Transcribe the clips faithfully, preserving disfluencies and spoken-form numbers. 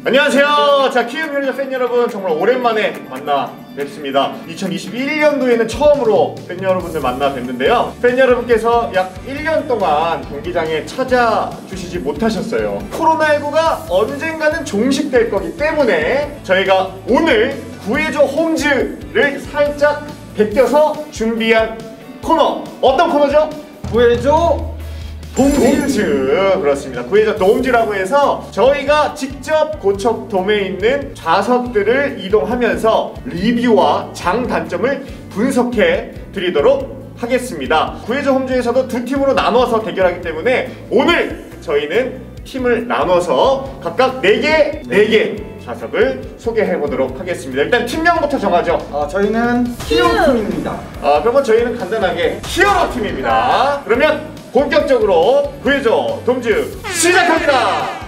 안녕하세요. 자, 키움 편의점 팬 여러분, 정말 오랜만에 만나 뵙습니다. 이천이십일 년도에는 처음으로 팬 여러분들 만나 뵙는데요. 팬 여러분께서 약 일 년 동안 경기장에 찾아주시지 못하셨어요. 코로나십구가 언젠가는 종식될 거기 때문에 저희가 오늘 구해줘 홈즈를 살짝 베껴서 준비한 코너. 어떤 코너죠? 구해줘 돔즈. 그렇습니다. 구해줘 돔즈라고 해서 저희가 직접 고척돔에 있는 좌석들을 이동하면서 리뷰와 장단점을 분석해 드리도록 하겠습니다. 구해줘 홈즈에서도 두 팀으로 나눠서 대결하기 때문에 오늘 저희는 팀을 나눠서 각각 네 개, 네 개 좌석을 소개해 보도록 하겠습니다. 일단 팀명부터 정하죠. 어, 저희는 히어로팀입니다. 아, 그러면 저희는 간단하게 히어로 팀입니다. 그러면 본격적으로 구해줘 돔즈 시작합니다.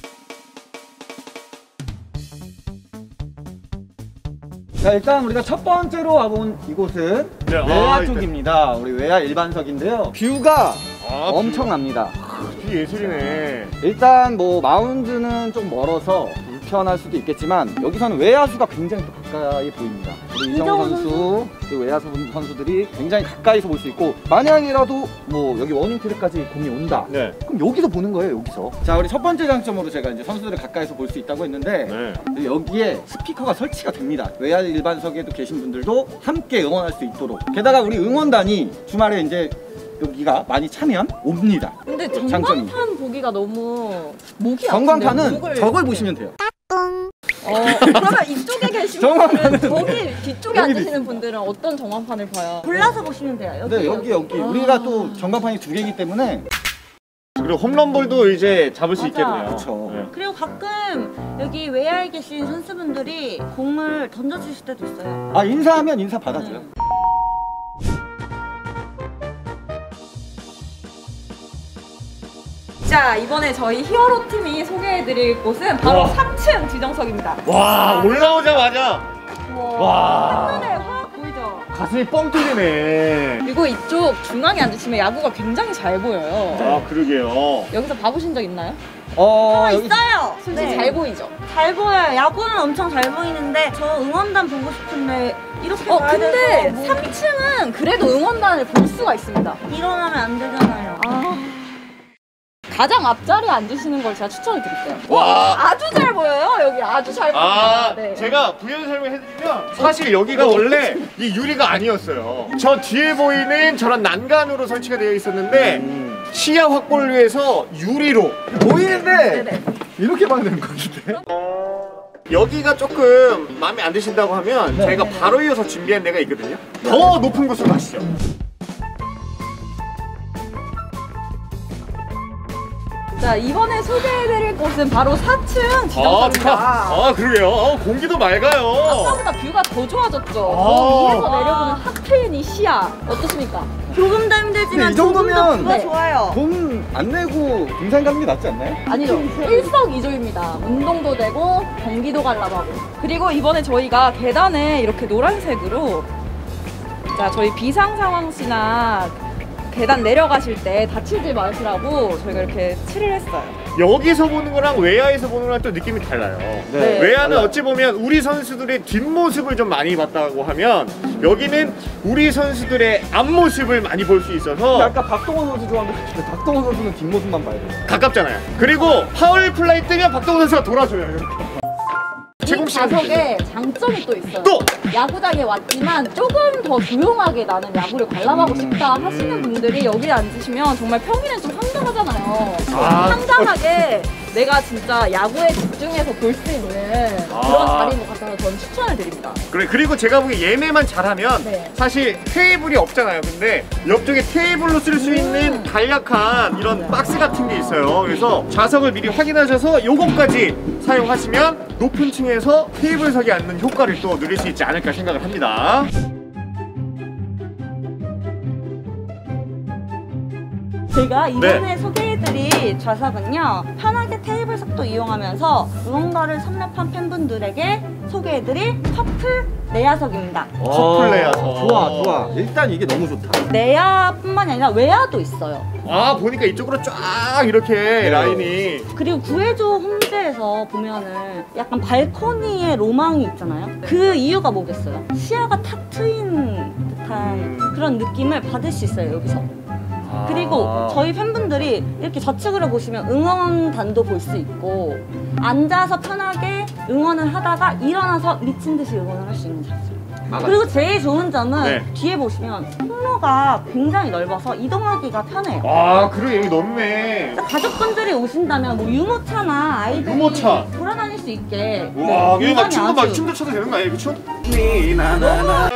자, 일단 우리가 첫 번째로 와본 이곳은 네, 외야 아, 쪽입니다. 우리 외야 일반석인데요. 뷰가 아, 엄청납니다. 뷰 예술이네. 일단 뭐 마운드는 좀 멀어서 불편할 수도 있겠지만 여기서는 외야수가 굉장히 또 가까이 보입니다. 우리 이정우 선수, 그 외야수 선수들이 굉장히 가까이서 볼 수 있고, 만약이라도 뭐 여기 원인필드까지 공이 온다. 네. 그럼 여기서 보는 거예요, 여기서. 자, 우리 첫 번째 장점으로 제가 이제 선수들을 가까이서 볼 수 있다고 했는데, 네. 여기에 스피커가 설치가 됩니다. 외야 일반석에도 계신 분들도 함께 응원할 수 있도록. 게다가 우리 응원단이 주말에 이제 여기가 많이 차면 옵니다. 근데 장점이. 전광판 보기가 너무 목이 전광판은 아픈데요? 목을 저걸 이렇게. 보시면 돼요. 어, 그러면 이쪽에 계신 전광판은 분들은 저기 뒤쪽에 여기 앉으시는 분들은 어떤 전광판을 봐요? 골라서 보시면 돼요. 여기, 네, 여기 여기. 아. 우리가 또 전광판이 두 개이기 때문에. 그리고 홈런볼도 이제 잡을 수 맞아. 있겠네요. 그렇죠. 네. 그리고 가끔 여기 외야에 계신 선수분들이 공을 던져주실 때도 있어요. 아, 인사하면 인사 받아줘요. 음. 자, 이번에 저희 히어로 팀이 소개해드릴 곳은 바로 와. 삼 층 지정석입니다. 와, 올라오자마자 와. 한눈에 확 보이죠? 가슴이 뻥 뚫리네. 그리고 이쪽 중앙에 앉으시면 야구가 굉장히 잘 보여요. 아, 그러게요. 여기서 봐보신 적 있나요? 어, 여기 있어요. 솔직히 네. 잘 보이죠? 잘 보여요. 야구는 엄청 잘 보이는데 저 응원단 보고 싶은데 이렇게 어, 봐야 근데 돼서 뭐 삼 층은 그래도 응원단을 볼 수가 있습니다. 일어나면 안 되잖아요. 아, 가장 앞자리에 앉으시는 걸 제가 추천을 드릴게요. 와. 아주 잘 보여요. 여기 아주 잘 보입니다. 아, 네. 제가 부연 설명해드리면 사실 여기가 원래 이 유리가 아니었어요. 저 뒤에 보이는 저런 난간으로 설치가 되어 있었는데 음. 시야 확보를 위해서 유리로 보이는데 네네. 이렇게 봐야 되는 것 같은데. 여기가 조금 마음에 안 드신다고 하면 네. 저희가 바로 이어서 준비한 데가 있거든요. 더 높은 곳으로 가시죠. 자, 이번에 소개해드릴 곳은 바로 사 층 아, 지정석입니다. 좋다. 아, 그러게요. 어, 공기도 맑아요. 아까보다 뷰가 더 좋아졌죠. 아. 저 위에서 내려보는 확 트인 이 시야 어떠십니까? 조금 더 힘들지만 근데 이 정도면- 조금 더 뷰가 네. 좋아요. 돈 안 내고 등산 가는 게 낫지 않나요? 아니죠. 일석이조입니다. 운동도 되고 경기도 관람하고. 그리고 이번에 저희가 계단에 이렇게 노란색으로, 자, 저희 비상 상황 시나 계단 내려가실 때 다치지 마시라고 저희가 이렇게 칠을 했어요. 여기서 보는 거랑 외야에서 보는 거랑 또 느낌이 달라요. 네. 외야는 달라요. 어찌 보면 우리 선수들의 뒷모습을 좀 많이 봤다고 하면 여기는 우리 선수들의 앞모습을 많이 볼 수 근데 있어서 아까 박동원 선수 좋아하는데 박동원 선수는 뒷모습만 봐야 돼요. 가깝잖아요. 그리고 파울 플라이 뜨면 박동원 선수가 돌아줘요. 이렇게. 이 제공 시간 좌석에 장점이 또 있어요. 또! 야구장에 왔지만 조금 더 조용하게 나는 야구를 관람하고 싶다 하시는 분들이 여기 앉으시면 정말 평일엔 좀 황당하잖아요. 아, 황당하게 내가 진짜 야구에 집중해서 볼 수 있는 그런 아. 자리인 것 같아서 저는 추천을 드립니다. 그래, 그리고 제가 보기에 얘네만 잘하면 네. 사실 테이블이 없잖아요. 근데 옆쪽에 테이블로 쓸 수 있는 간략한 이런 박스 같은 게 있어요. 그래서 좌석을 미리 확인하셔서 요것까지 사용하시면 높은 층에서 테이블석에 앉는 효과를 또 누릴 수 있지 않을까 생각을 합니다. 제가 이번에 네. 소개해드릴 좌석은요, 편하게 테이블석도 이용하면서 응원가를 섭렵한 팬분들에게 소개해드릴 커플 내야석입니다. 커플 내야석. 좋아, 좋아. 일단 이게 너무 좋다. 내야뿐만이 아니라 외야도 있어요. 아, 보니까 이쪽으로 쫙 이렇게 네. 라인이. 그리고 구해줘 홈즈에 현대에서 보면은 약간 발코니에 로망이 있잖아요. 그 이유가 뭐겠어요? 시야가 탁 트인 듯한 그런 느낌을 받을 수 있어요, 여기서. 그리고 저희 팬분들이 이렇게 좌측으로 보시면 응원단도 볼 수 있고 앉아서 편하게 응원을 하다가 일어나서 미친 듯이 응원을 할 수 있는 자세. 그리고 제일 좋은 점은 네. 뒤에 보시면 통로가 굉장히 넓어서 이동하기가 편해요. 아 그래 여기 넓네. 가족분들이 오신다면 뭐 유모차나 아이들이 유모차. 돌아다닐 수 있게 와 여기 막 공간이 춤도 막 아주- 춤도 춰도 되는 거 아니에요? 그 춤? 니나나나.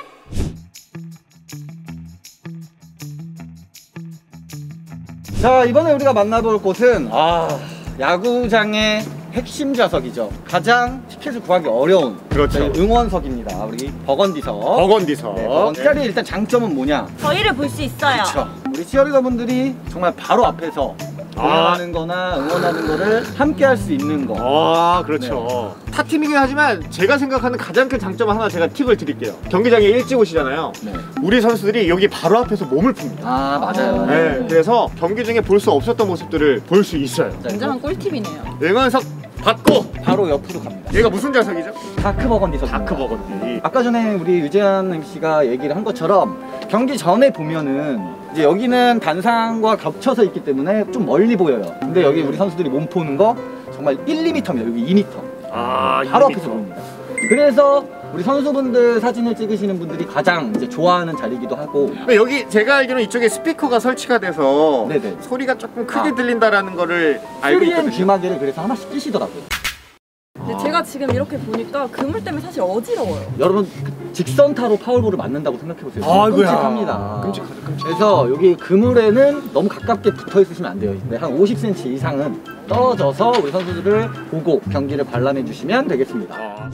자, 이번에 우리가 만나볼 곳은 아 야구장의 핵심 좌석이죠. 가장 티켓을 구하기 어려운 그렇죠. 저희 응원석입니다. 우리 버건디석. 버건디석. 네, 버건디석의 일단 장점은 뭐냐? 저희를 볼 수 있어요. 그렇죠. 우리 치어리더분들이 정말 바로 앞에서 응원하는 거나 응원하는 거를 함께 할 수 있는 거. 아 그렇죠. 타 팀이긴 하지만 제가 생각하는 가장 큰 장점 하나 제가 팁을 드릴게요. 경기장에 일찍 오시잖아요. 네. 우리 선수들이 여기 바로 앞에서 몸을 풉니다. 아, 맞아요. 네, 그래서 경기 중에 볼 수 없었던 모습들을 볼 수 있어요. 굉장한 꿀팁이네요. 응원석 받고 바로 옆으로 갑니다. 얘가 무슨 좌석이죠? 다크 버건디석. 다크 버건디. 아까 전에 우리 유재한 엠씨가 얘기를 한 것처럼 경기 전에 보면은 이제 여기는 단상과 겹쳐서 있기 때문에 좀 멀리 보여요. 근데 여기 우리 선수들이 몸 푸는 거 정말 일, 이 미터입니다. 여기 이 미터. 아 바로 이 미터. 앞에서 보입니다. 그래서 우리 선수분들 사진을 찍으시는 분들이 가장 이제 좋아하는 자리이기도 하고. 근데 여기 제가 알기로는 이쪽에 스피커가 설치가 돼서 네네. 소리가 조금 크게 아. 들린다라는 거를 알고 스리엔 있거든요. 귀마개를 그래서 하나씩 끼시더라고요. 근데 제가 지금 이렇게 보니까 그물 때문에 사실 어지러워요. 여러분 그 직선타로 파울볼을 맞는다고 생각해보세요. 아이고야. 끔찍합니다. 끔찍하죠, 끔찍. 그래서 여기 그물에는 너무 가깝게 붙어 있으시면 안 돼요. 근데 한 오십 센티미터 이상은 떨어져서 우리 선수들을 보고 경기를 관람해 주시면 되겠습니다. 아.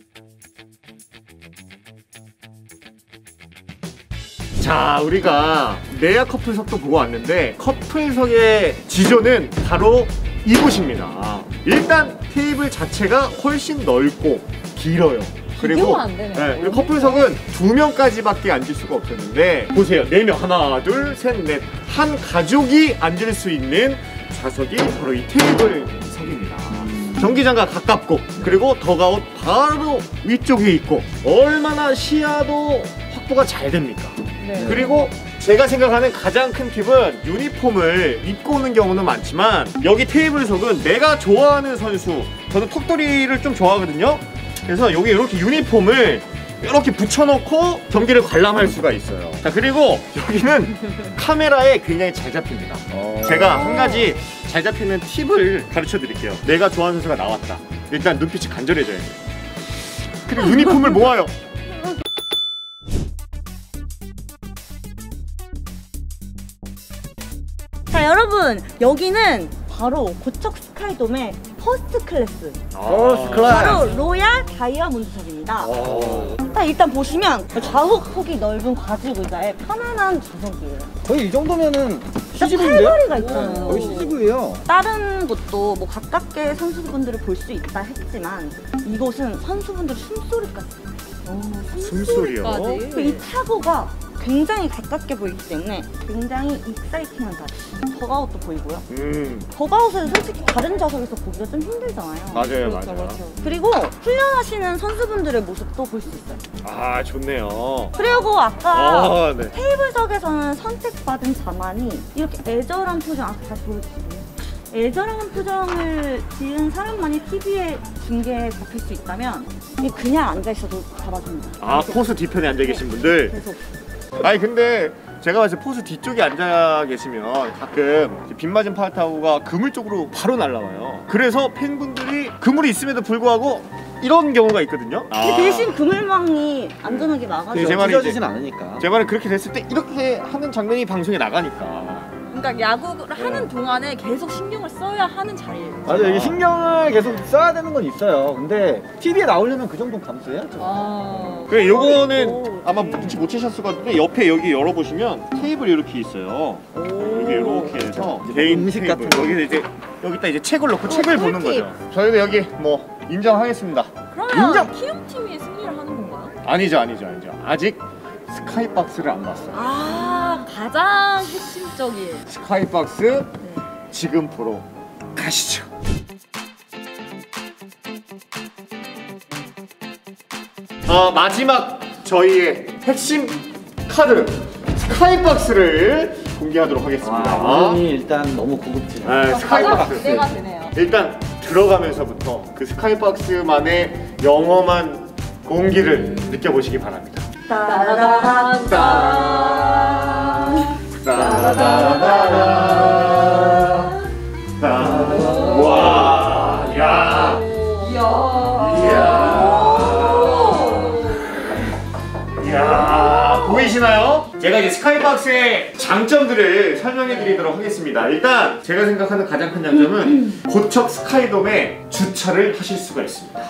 자, 우리가 내야 커플석도 보고 왔는데 커플석의 지조는 바로 이곳입니다. 일단 테이블 자체가 훨씬 넓고 길어요. 그리고 비교가 안 되네요. 네, 그리고 커플석은 두 명까지밖에 앉을 수가 없었는데 보세요. 네 명 하나, 둘, 셋, 넷 한 가족이 앉을 수 있는 좌석이 바로 이 테이블석입니다. 경기장과 가깝고 그리고 덕아웃 바로 위쪽에 있고 얼마나 시야도 확보가 잘 됩니까? 네. 그리고 제가 생각하는 가장 큰 팁은 유니폼을 입고 오는 경우는 많지만 여기 테이블석은 내가 좋아하는 선수, 저는 턱도리를 좀 좋아하거든요. 그래서 여기 이렇게 유니폼을 이렇게 붙여놓고 경기를 관람할 수가 있어요. 자, 그리고 여기는 카메라에 굉장히 잘 잡힙니다. 제가 한 가지 잘 잡히는 팁을 가르쳐 드릴게요. 내가 좋아하는 선수가 나왔다. 일단 눈빛이 간절해져야 돼요. 그리고 유니폼을 모아요. 자, 여러분 여기는 바로 고척 스카이돔의 퍼스트 클래스, 퍼스트 클래스. 바로 로얄 다이아몬드석입니다. 자, 일단 보시면 좌우폭이 넓은 과즙 의자에 편안한 좌석이에요. 거의 이 정도면은 팔 씨지브인데요? 거리가 있잖아요. 거의 씨지브예요. 다른 곳도 뭐 가깝게 선수분들을 볼 수 있다 했지만 이곳은 선수분들 숨소리까지 어, 숨소리요? 까지. 그 이 타구가 굉장히 가깝게 보이기 때문에 굉장히 익사이팅한 자리. 덕아웃도 보이고요. 음, 덕아웃은 솔직히 다른 좌석에서 보기가 좀 힘들잖아요. 맞아요, 그렇죠, 맞아요. 그렇죠. 그리고 훈련하시는 선수분들의 모습도 볼 수 있어요. 아, 좋네요. 그리고 아까 아, 네. 테이블석에서는 선택받은 자만이 이렇게 애절한 표정, 아까 다시 보여주시고요. 애절한 표정을 지은 사람만이 티비에 중계에 잡힐 수 있다면 이게 그냥 앉아있어도 잡아줍니다. 아, 이렇게. 포수 뒤편에 앉아 계신 분들. 계속. 아니 근데 제가 봤을 때 포수 뒤쪽에 앉아 계시면 가끔 빗 맞은 파타구가 그물 쪽으로 바로 날라와요. 그래서 팬분들이 그물이 있음에도 불구하고 이런 경우가 있거든요. 근데 대신 그물망이 안전하게 막아줘요. 네, 제 말이 찢어지진 않으니까. 제 말은 그렇게 됐을 때 이렇게 하는 장면이 방송에 나가니까. 그러니까 야구를 하는 동안에 계속 신경을 써야 하는 자리예요. 맞아요. 이게 신경을 계속 써야 되는 건 있어요. 근데 티비에 나오려면 그 정도는 감수해야죠. 아. 그래, 요거는 오, 아마 네. 눈치 못 채셨을 것 같은데 옆에 여기 열어보시면 테이블이 이렇게 있어요. 여기 이렇게 해서 개인 음식 테이블. 같은 거. 여기서 이제 여기다 이제 책을 놓고 책을 보는 꿀팁. 거죠. 저희도 여기 뭐 인정하겠습니다. 그러면 인정! 키움팀이 승리를 하는 건가요? 아니죠, 아니죠, 아니죠. 아직 스카이박스를 안 봤어요. 아, 가장 핵심적인. 스카이박스 네. 지금 보러 가시죠. 어, 마지막 저희의 핵심 카드 스카이박스를 공개하도록 하겠습니다. 와, 이름이 일단 너무 고급지네요. 네, 가장 스카이박스. 기대가 되네요. 일단 들어가면서부터 그 스카이박스만의 영험한 공기를 느껴보시기 바랍니다. 따라란 따라라라라. 따. 와, 야, 이야. 이야, 이야, 보이시나요? 제가 이제 스카이박스의 장점들을 설명해 드리도록 하겠습니다. 일단 제가 생각하는 가장 큰 장점은 고척 스카이돔에 주차를 하실 수가 있습니다.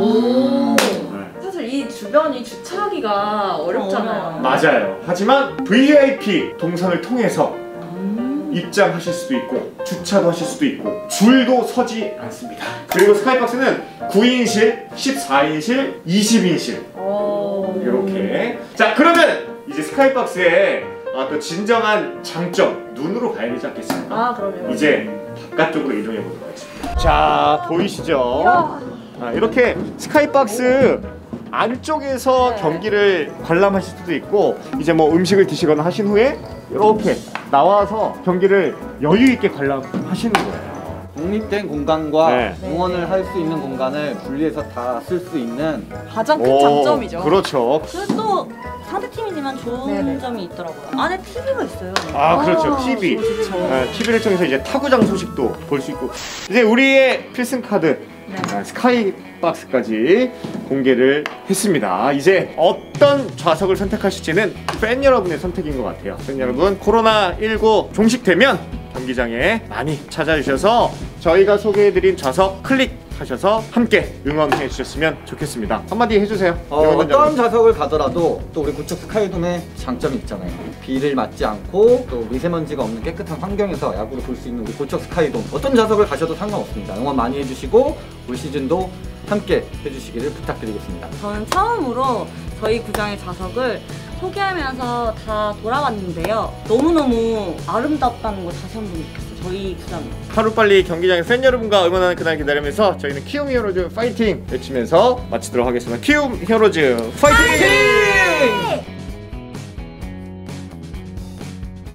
오. 네. 사실 이 주변이 주차하기가 어렵잖아요. 맞아요. 하지만 브이아이피 동선을 통해서 입장하실 수도 있고 주차도 하실 수도 있고 줄도 서지 않습니다. 그리고 스카이박스는 구 인실, 십사 인실, 이십 인실 오. 이렇게. 자, 그러면 이제 스카이박스의 아, 또 진정한 장점 눈으로 봐야 되지 않겠습니까? 아, 그럼요. 이제 바깥쪽으로 이동해 보도록 하겠습니다. 자, 보이시죠? 이야. 아, 이렇게 스카이박스 안쪽에서 네. 경기를 관람하실 수도 있고 이제 뭐 음식을 드시거나 하신 후에 이렇게 나와서 경기를 여유 있게 관람하시는 거예요. 독립된 공간과 네. 응원을 할 수 있는 공간을 분리해서 다 쓸 수 있는 가장 큰 오, 장점이죠. 그렇죠. 그리고 또 상대팀이지만 좋은 네네. 점이 있더라고요. 안에 티비가 있어요. 아, 그렇죠. 아, 티비. 좋죠. 네, 티비를 통해서 이제 타구장 소식도 볼 수 있고 이제 우리의 필승 카드 네. 아, 스카이박스까지 공개를 했습니다. 이제 어떤 좌석을 선택하실지는 팬 여러분의 선택인 것 같아요. 팬 여러분, 코로나 일구 종식되면 경기장에 많이 찾아주셔서 저희가 소개해드린 좌석 클릭하셔서 함께 응원해 주셨으면 좋겠습니다. 한마디 해주세요. 어, 응원단 어떤 여러분. 좌석을 가더라도 또 우리 고척 스카이돔의 장점이 있잖아요. 비를 맞지 않고 또 미세먼지가 없는 깨끗한 환경에서 야구를 볼 수 있는 우리 고척 스카이돔 어떤 좌석을 가셔도 상관없습니다. 응원 많이 해주시고 올 시즌도 함께 해주시기를 부탁드리겠습니다. 저는 처음으로 저희 구장의 좌석을 소개하면서 다 돌아봤는데요. 너무너무 아름답다는 걸 다시 한 번 느꼈어요. 저희 구장이. 하루빨리 경기장에 팬 여러분과 응원하는 그날 기다리면서 저희는 키움 히어로즈 파이팅 외치면서 마치도록 하겠습니다. 키움 히어로즈 파이팅! 파이팅!